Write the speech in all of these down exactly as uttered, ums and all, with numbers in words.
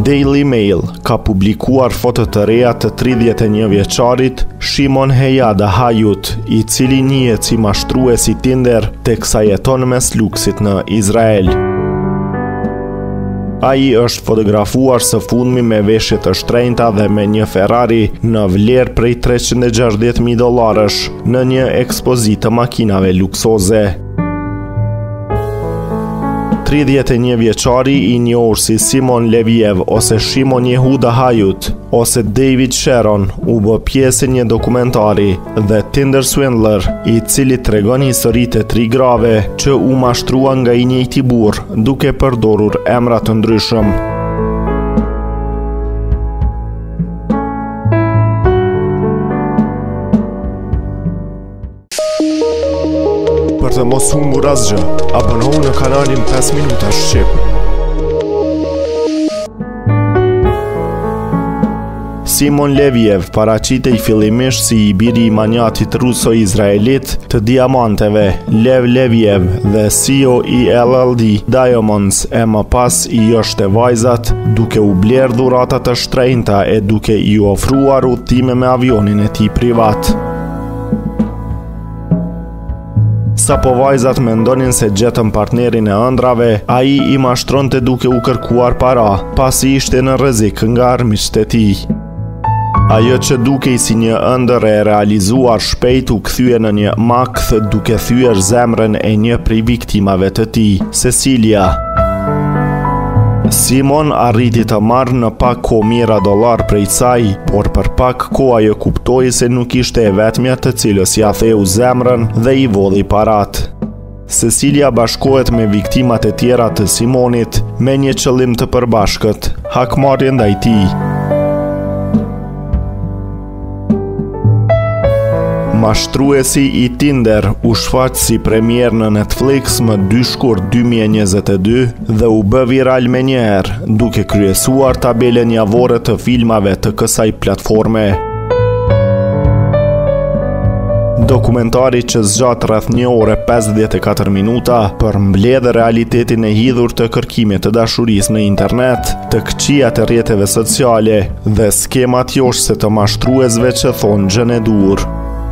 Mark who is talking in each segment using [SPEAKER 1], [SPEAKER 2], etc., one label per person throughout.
[SPEAKER 1] Daily Mail ka publikuar foto të reja të tridhjetë e një vjeçarit Shimon Heyada Hayut, i cili njihet si mashtruesi Tinder teksa jeton mes luksit në Izrael. Ai është fotografuar së fundmi me veshje të shtrenjta dhe me një Ferrari në vlerë prej treqind e gjashtëdhjetë mijë dollarësh në një ekspozitë të makinave luksoze. tridhjetë e një vjeçari i njohur si Simon Leviev ose Shimon Yehuda Hayut ose David Sharon u bë pjesë e një dokumentari The Tinder Swindler, i cili tregon historitë e tri grave që u mashtruan nga i njëjti burr duke përdorur emra të ndryshëm. Për të mos humbur asgjë, abonohu në kanalin pesë minuta shqip. Simon Leviev paraqitej fillimisht si i biri i manjatit ruso-izraelit të diamanteve Lev Leviev dhe C E O i L L D Diamonds, e më pas i joshte vajzat duke u bler dhurata të shtrenjta e duke i ofruar udhëtime me avionin e tij privat. Sa po vajzat mendonin se gjetën partnerin e ëndrave, ai i mashtronte duke u kërkuar para, pasi ishte në rrezik nga armiqtë e tij. Ajo që dukej si një ëndër e realizuar shpejt u kthye në një makth duke thyer zemrën e një prej viktimave të tij, Cecilia. Simon arriti të marrë në pak kohë mijëra dollar prej saj, por për pak kohë ajo kuptoi se nuk ishte e vetmja të cilës ja theu zemrën dhe i vodhi parat. Cecilia bashkohet me viktimat e tjera të Simonit me një qëllim të përbashkët, hakmarrje ndaj tij. Mashtruesi i Tinder u shfaq si premier në Netflix më dy shkurt dy mijë e njëzet e dy dhe u bë viral me njerë, duke kryesuar tabelën javore të filmave të kësaj platforme. Dokumentari që zgjat rreth një orë e pesëdhjetë e katër minuta përmbledh realitetin e hidhur të kërkimit të dashurisë në internet, të këqijat e rrjeteve sociale dhe skemat joshse të mashtruesve që thonë gjën e dur.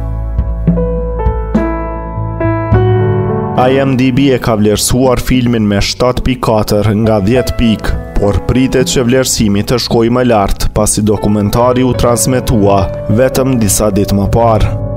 [SPEAKER 1] I M D B e ka vlerësuar filmin me shtatë pikë katër nga dhjetë pikë, por pritet që vlerësimi të shkojë më lart pasi dokumentari u transmetua vetëm disa ditë më parë.